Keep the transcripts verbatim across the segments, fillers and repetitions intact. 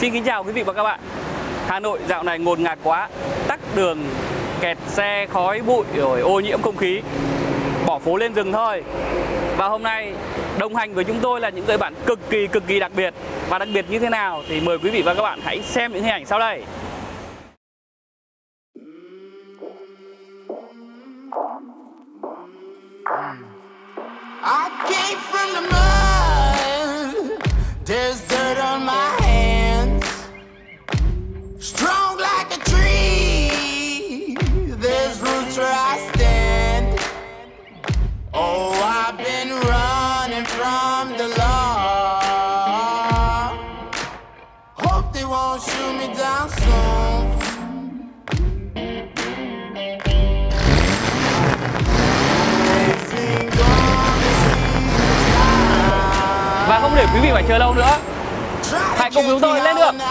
Xin kính chào quý vị và các bạn. Hà Nội dạo này ngột ngạt quá, tắc đường, kẹt xe, khói bụi rồi ô nhiễm không khí, bỏ phố lên rừng thôi. Và hôm nay đồng hành với chúng tôi là những người bạn cực kỳ cực kỳ đặc biệt. Và đặc biệt như thế nào thì mời quý vị và các bạn hãy xem những hình ảnh sau đây. I came from the mud. There's dirt on my hands. Strong like a tree. There's roots where I stand. Oh, I've been running from the law. Hope they won't shoot me down soon. Và không để quý vị phải chờ lâu nữa, hãy cùng chúng tôi lên đường.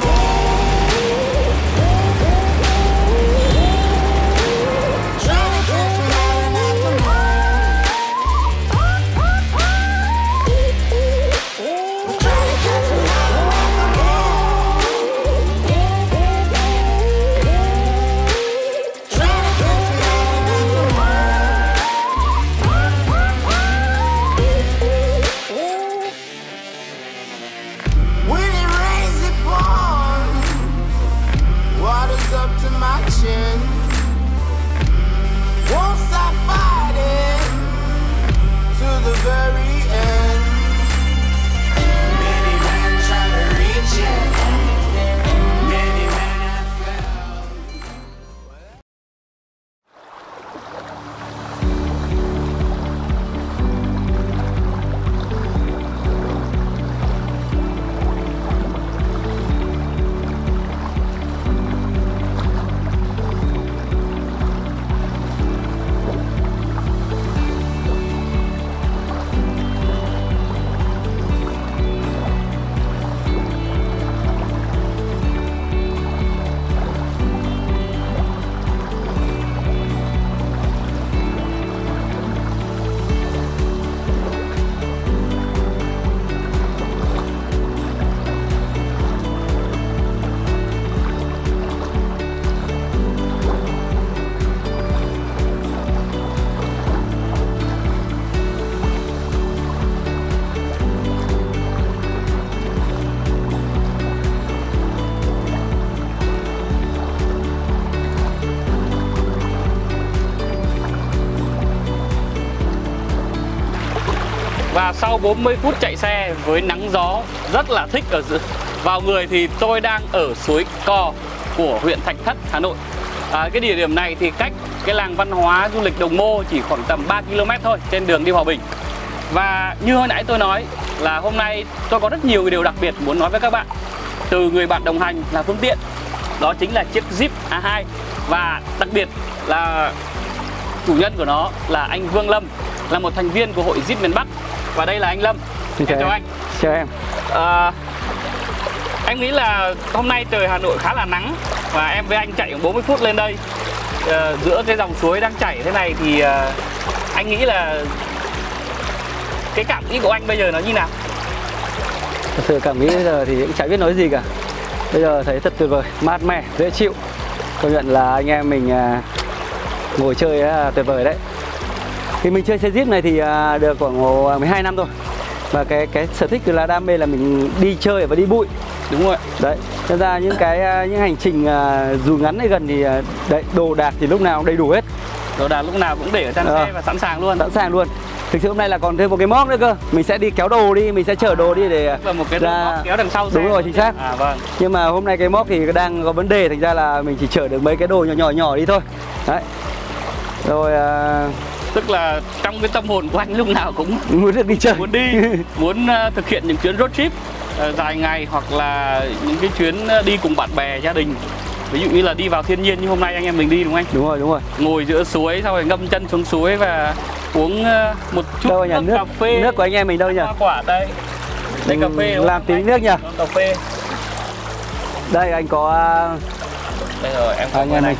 Up to my chin. Won't stop fighting to the very end. Many men try to reach it. Many men have failed. Và sau bốn mươi phút chạy xe với nắng gió rất là thích ở giữa, vào người thì tôi đang ở suối Cò của huyện Thạch Thất, Hà Nội. À, cái địa điểm này thì cách cái làng văn hóa du lịch Đồng Mô chỉ khoảng tầm ba ki lô mét thôi, trên đường đi Hòa Bình. Và như hồi nãy tôi nói là hôm nay tôi có rất nhiều điều đặc biệt muốn nói với các bạn. Từ người bạn đồng hành là phương tiện, đó chính là chiếc Jeep A hai. Và đặc biệt là chủ nhân của nó là anh Vương Lâm, là một thành viên của hội Jeep miền Bắc. Và đây là anh Lâm. Xin chào, chào anh. Chào em. À, em nghĩ là hôm nay trời Hà Nội khá là nắng và em với anh chạy bốn mươi phút lên đây, à, giữa cái dòng suối đang chảy thế này thì à, anh nghĩ là cái cảm nghĩ của anh bây giờ nó như nào? Thật sự cảm nghĩ bây giờ thì cũng chẳng biết nói gì cả. Bây giờ thấy thật tuyệt vời, mát mẻ, dễ chịu. Công nhận là anh em mình à, ngồi chơi à, tuyệt vời đấy. Thì mình chơi xe Jeep này thì à, được khoảng mười hai năm rồi. Và cái cái sở thích là đam mê là mình đi chơi và đi bụi. Đúng rồi. Đấy. Thật ra những cái những hành trình à, dù ngắn hay gần thì à, đấy, đồ đạc thì lúc nào cũng đầy đủ hết. Đồ đạc lúc nào cũng để ở trên à, xe và sẵn sàng luôn. Sẵn sàng luôn. Thực sự hôm nay là còn thêm một cái móc nữa cơ. Mình sẽ đi kéo đồ đi, mình sẽ chở đồ đi để và một cái ra... móc kéo đằng sau xe. Đúng rồi, chính xác. À, vâng. Nhưng mà hôm nay cái móc thì đang có vấn đề, thành ra là mình chỉ chở được mấy cái đồ nhỏ nhỏ nhỏ đi thôi. Đấy. Rồi à... tức là trong cái tâm hồn của anh lúc nào cũng muốn được đi chơi, muốn đi, muốn uh, thực hiện những chuyến road trip uh, dài ngày hoặc là những cái chuyến đi cùng bạn bè, gia đình. Ví dụ như là đi vào thiên nhiên như hôm nay anh em mình đi, đúng không anh? Đúng rồi, đúng rồi. Ngồi giữa suối, sau rồi ngâm chân xuống suối và uống uh, một chút đâu nước, nước cà phê. Nước của anh em mình đâu nhỉ? Hoa quả đây. Đây cà phê làm tí nước nhỉ? Cà phê. Đây anh có đây rồi, em có anh em này.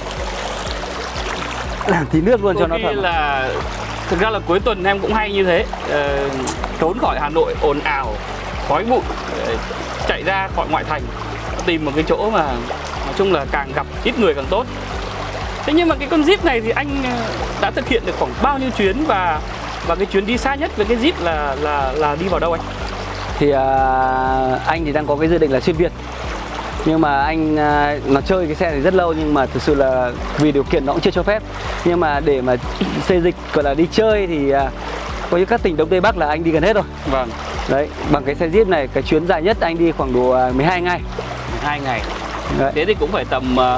Làm tí nước luôn cho nó thoải mái. Là thực ra là cuối tuần em cũng hay như thế, ờ, trốn khỏi Hà Nội ồn ào, khói bụi, chạy ra khỏi ngoại thành tìm một cái chỗ mà nói chung là càng gặp ít người càng tốt. Thế nhưng mà cái con Jeep này thì anh đã thực hiện được khoảng bao nhiêu chuyến, và và cái chuyến đi xa nhất với cái Jeep là là là đi vào đâu anh? Thì uh, anh thì đang có cái dự định là xuyên Việt. Nhưng mà anh uh, nó chơi cái xe thì rất lâu, nhưng mà thực sự là vì điều kiện nó cũng chưa cho phép. Nhưng mà để mà xây dịch gọi là đi chơi thì uh, có những các tỉnh Đông Tây Bắc là anh đi gần hết rồi. Vâng. Đấy, bằng cái xe Jeep này, cái chuyến dài nhất anh đi khoảng độ mười hai ngày. mười hai ngày. Đấy. Thế thì cũng phải tầm uh,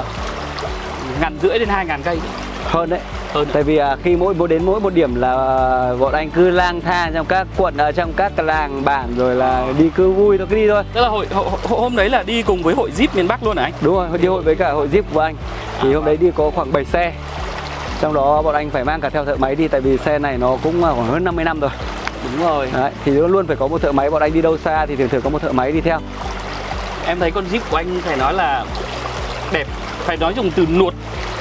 ngàn rưỡi đến hai ngàn cây. Hơn đấy. Hơn. Tại vì à, khi mỗi đến mỗi một điểm là à, bọn anh cứ lang thang trong các quận, ở trong các cái làng bản, rồi là đi cứ vui nó cứ đi thôi. Tức là hội, hội, hội hôm đấy là đi cùng với hội Jeep miền Bắc luôn hả anh? Đúng rồi, đi hội với cả hội Jeep của anh. Thì hôm đấy đi có khoảng bảy xe. Trong đó bọn anh phải mang cả theo thợ máy đi, tại vì xe này nó cũng khoảng hơn năm mươi năm rồi. Đúng rồi. Đấy, thì luôn luôn phải có một thợ máy, bọn anh đi đâu xa thì thường thường có một thợ máy đi theo. Em thấy con Jeep của anh phải nói là đẹp, phải nói dùng từ nuột.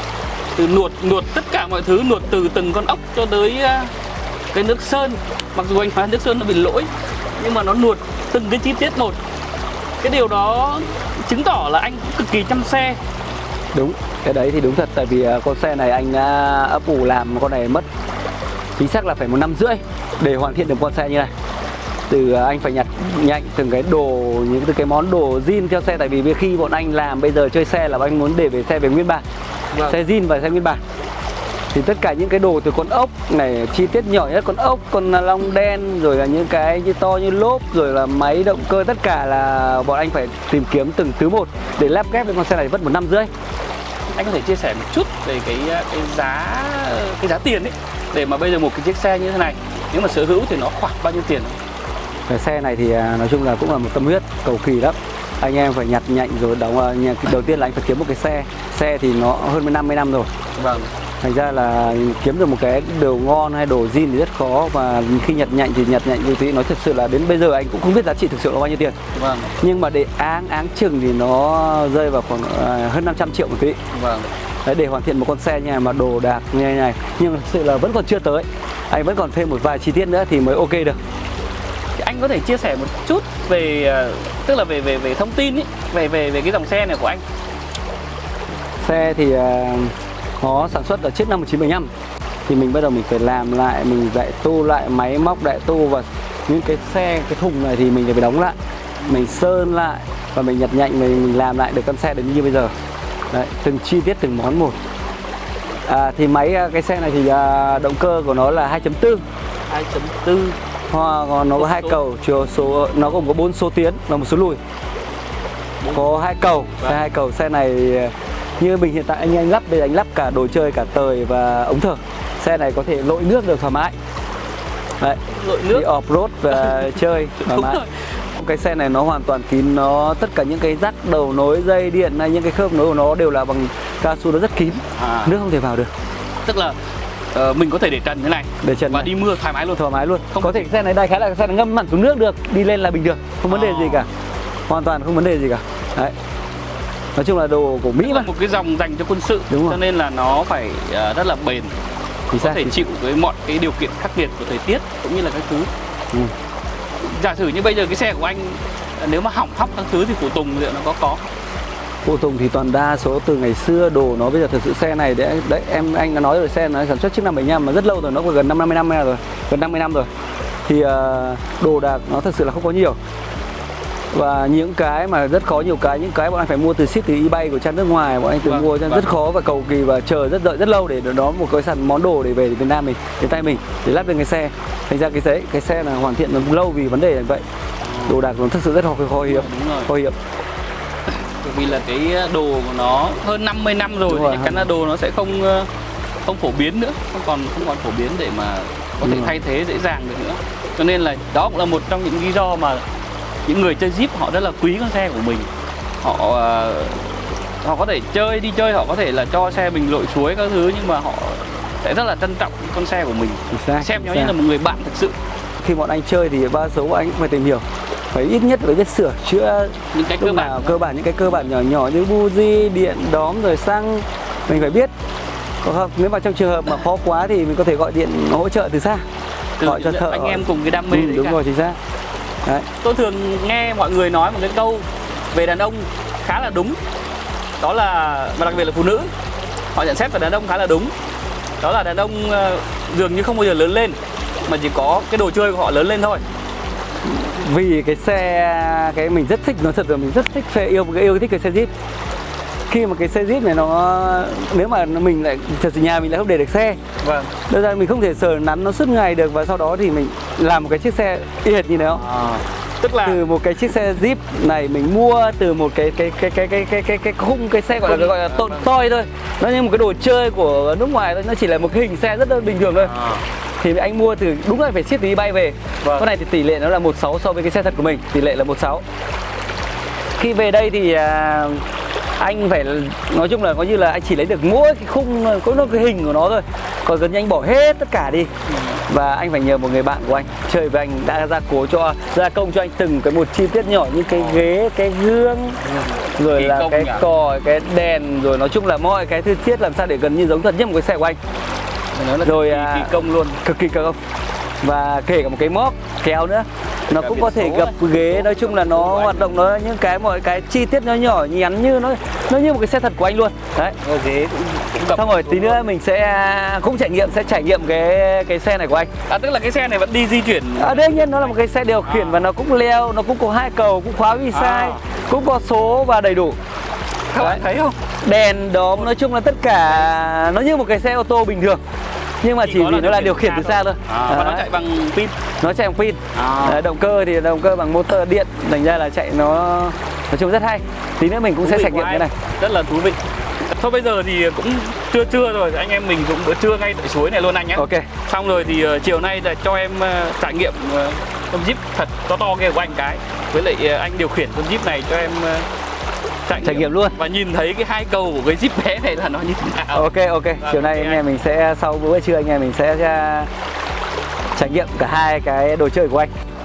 Từ nuột, nuột tất cả mọi thứ, nuột từ từng con ốc cho tới uh, cái nước sơn. Mặc dù anh nói nước sơn nó bị lỗi, nhưng mà nó nuột từng cái chi tiết một. Cái điều đó chứng tỏ là anh cũng cực kỳ chăm xe. Đúng, cái đấy thì đúng thật. Tại vì uh, con xe này anh đã ấp ủ làm con này mất chính xác là phải một năm rưỡi để hoàn thiện được con xe như này. Từ uh, anh phải nhặt nhạnh từng cái đồ, những từ cái món đồ zin theo xe. Tại vì khi bọn anh làm bây giờ chơi xe là anh muốn để về xe về nguyên bản. Vâng. Xe zin và xe nguyên bản. Thì tất cả những cái đồ từ con ốc này, chi tiết nhỏ nhất, con ốc, con lông đen, rồi là những cái như to như lốp, rồi là máy động cơ, tất cả là bọn anh phải tìm kiếm từng thứ một để lắp ghép với con xe này mất một năm rưỡi. Anh có thể chia sẻ một chút về cái cái giá cái giá tiền ấy, để mà bây giờ một cái chiếc xe như thế này nếu mà sở hữu thì nó khoảng bao nhiêu tiền? Cái xe này thì nói chung là cũng là một tâm huyết, cầu kỳ lắm. Anh em phải nhặt nhạnh rồi đóng. Đầu tiên là anh phải kiếm một cái xe. Xe thì nó hơn năm mươi năm rồi. Vâng. Thành ra là kiếm được một cái đồ ngon hay đồ zin thì rất khó. Và khi nhặt nhạnh thì nhặt nhạnh như thế, nói thật sự là đến bây giờ anh cũng không biết giá trị thực sự là bao nhiêu tiền. Vâng. Nhưng mà để áng áng chừng thì nó rơi vào khoảng uh, hơn năm trăm triệu một tí. Vâng. Đấy, để hoàn thiện một con xe như này mà đồ đạc như thế này. Nhưng thực sự là vẫn còn chưa tới. Anh vẫn còn thêm một vài chi tiết nữa thì mới ok được. Anh có thể chia sẻ một chút về, tức là về về về thông tin ấy, về về về cái dòng xe này của anh. Xe thì uh, nó sản xuất ở trước năm một nghìn chín trăm bảy mươi lăm. Thì mình bắt đầu mình phải làm lại, mình đại tu lại máy móc đại tu, và những cái xe, cái thùng này thì mình phải đóng lại, mình sơn lại và mình nhặt nhạnh, mình, mình làm lại được con xe đến như bây giờ. Đấy, từng chi tiết từng món một. À, thì máy cái xe này thì uh, động cơ của nó là hai chấm bốn. hai chấm bốn. Hoa nó có hai cầu, chiều số nó gồm có bốn số tiến và một số lùi. Có hai cầu, xe hai cầu. Xe này như mình hiện tại anh anh lắp đây, anh lắp cả đồ chơi, cả tời và ống thở. Xe này có thể lội nước được thoải mái. Đấy, lội nước, đi off-road và chơi thoải mái. Cái xe này nó hoàn toàn kín, nó tất cả những cái rắc đầu nối dây điện hay những cái khớp nối của nó đều là bằng cao su, nó rất kín, à. Nước không thể vào được. Tức là uh, mình có thể để trần thế này, để trần và này. Đi mưa thoải mái luôn, thoải mái luôn. Không có thể xe này đại khái là xe này ngâm mặn xuống nước được, đi lên là bình thường, không vấn đề gì cả, hoàn toàn không vấn đề gì cả. Đấy, nói chung là đồ của Mỹ mà, một cái dòng dành cho quân sự, cho nên là nó phải uh, rất là bền, thì có thể chịu với mọi cái điều kiện khắc nghiệt của thời tiết cũng như là các thứ. Ừ. Giả sử như bây giờ cái xe của anh nếu mà hỏng hóc các thứ thì phụ tùng liệu nó có có phụ tùng thì toàn đa số từ ngày xưa, đồ nó bây giờ thực sự xe này đấy, đấy em anh đã nói rồi, xe nó sản xuất trước năm bảy mươi lăm mà rất lâu rồi, nó còn gần năm mươi năm rồi, gần năm mươi năm rồi. Thì uh, đồ đạc nó thật sự là không có nhiều. Và những cái mà rất khó, nhiều cái những cái bọn anh phải mua từ ship từ eBay của trang nước ngoài, bọn anh từ vâng, mua cho vâng. rất khó và cầu kỳ và chờ rất đợi rất lâu để đón một cái sản món đồ để về Việt Nam mình, đến tay mình để lắp lên cái xe. Thành ra cái đấy, cái xe là hoàn thiện nó lâu vì vấn đề là vậy. Đồ đạc nó thật sự rất khó khó hiếm, khó hiếm. Bởi vì là cái đồ của nó hơn năm mươi năm rồi, rồi thì chắc chắn đồ nó sẽ không không phổ biến nữa, không còn không còn phổ biến để mà có thể thay thế dễ dàng được nữa. Cho nên là đó cũng là một trong những lý do mà những người chơi Jeep họ rất là quý con xe của mình. Họ họ có thể chơi đi chơi, họ có thể là cho xe mình lội suối các thứ, nhưng mà họ sẽ rất là trân trọng con xe của mình, xác, xem nó như là một người bạn thực sự. Khi bọn anh chơi thì ba số bọn anh cũng phải tìm hiểu, phải ít nhất phải biết sửa chữa những cái cơ bản, cơ bản những cái cơ bản nhỏ nhỏ như buji, điện, đóm rồi xăng mình phải biết. Còn không, nếu mà trong trường hợp mà khó quá thì mình có thể gọi điện hỗ trợ từ xa, từ gọi cho thợ. Anh em cùng cái đam mê ừ, đấy đúng cả. rồi, chính xác. Đấy. Tôi thường nghe mọi người nói một cái câu về đàn ông khá là đúng. Đó là, và đặc biệt là phụ nữ, họ nhận xét về đàn ông khá là đúng. Đó là đàn ông uh, dường như không bao giờ lớn lên, mà chỉ có cái đồ chơi của họ lớn lên thôi. Vì cái xe, cái mình rất thích, nói thật là mình rất thích phê yêu cái yêu thích cái xe Jeep. Khi mà cái xe Jeep này nó, nếu mà mình lại, thật sự nhà mình lại không để được xe. Vâng. Đơn ra mình không thể sờ nắn nó suốt ngày được, và sau đó thì mình làm một cái chiếc xe y hệt như đó. À, tức là từ một cái chiếc xe Jeep này mình mua từ một cái cái cái cái cái cái cái cái khung cái xe gọi là gọi là to, toy thôi, nó như một cái đồ chơi của nước ngoài thôi, nó chỉ là một cái hình xe rất là bình thường thôi. À. Thì anh mua từ, đúng là phải ship tí bay về. Vâng. Con này thì tỷ lệ nó là một sáu so với cái xe thật của mình, tỷ lệ là một sáu. Khi về đây thì à, anh phải, nói chung là coi như là anh chỉ lấy được mỗi cái khung, có nó cái hình của nó thôi, còn gần như anh bỏ hết tất cả đi. Và anh phải nhờ một người bạn của anh chơi với anh đã gia cố cho, gia công cho anh từng cái một chi tiết nhỏ, như cái ghế, cái gương, rồi là cái còi, cái đèn, rồi nói chung là mọi cái thứ thiết làm sao để gần như giống thật nhất một cái xe của anh. Rồi kỳ, kỳ công luôn, cực kỳ công. Và kể cả một cái móc kéo nữa, nó cũng có thể gập ghế, nói chung là nó hoạt động, nó những cái mọi cái chi tiết nó nhỏ nhắn như nó nó như một cái xe thật của anh luôn đấy. Ghế cũng, cũng gập. Xong rồi tí nữa mình sẽ cũng trải nghiệm, sẽ trải nghiệm cái cái xe này của anh. À, tức là cái xe này vẫn đi di chuyển. À, đương nhiên nó là một cái xe điều khiển. À. Và nó cũng leo, nó cũng có hai cầu, cũng khóa vi sai, à. Cũng có số và đầy đủ. Các bạn thấy không? Đèn đóm, nói chung là tất cả nó như một cái xe ô tô bình thường, nhưng mà chỉ, chỉ vì nó là điều khiển từ xa thôi. À, và nó chạy bằng pin. Nó chạy bằng pin. À. Động cơ thì động cơ bằng motor điện, thành ra là chạy nó nói chung rất hay. Tí nữa mình cũng thú sẽ trải nghiệm cái này. Rất là thú vị. Thôi bây giờ thì cũng trưa trưa rồi, anh em mình cũng bữa trưa ngay tại suối này luôn anh nhé. Ok. Xong rồi thì uh, chiều nay là cho em uh, trải nghiệm uh, con Jeep thật to to kia của anh cái. Với lại uh, anh điều khiển con Jeep này cho em uh, trải, trải nghiệm luôn. Và nhìn thấy cái hai cầu của cái Jeep bé này là nó như thế nào. Ok ok. Và chiều nay anh em mình sẽ, sau bữa trưa anh em mình sẽ uh, trải nghiệm cả hai cái đồ chơi của anh.